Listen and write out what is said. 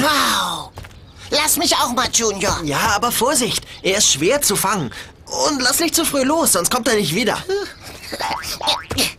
Wow! Lass mich auch mal, Junior. Ja, aber Vorsicht, er ist schwer zu fangen. Und lass nicht zu früh los, sonst kommt er nicht wieder.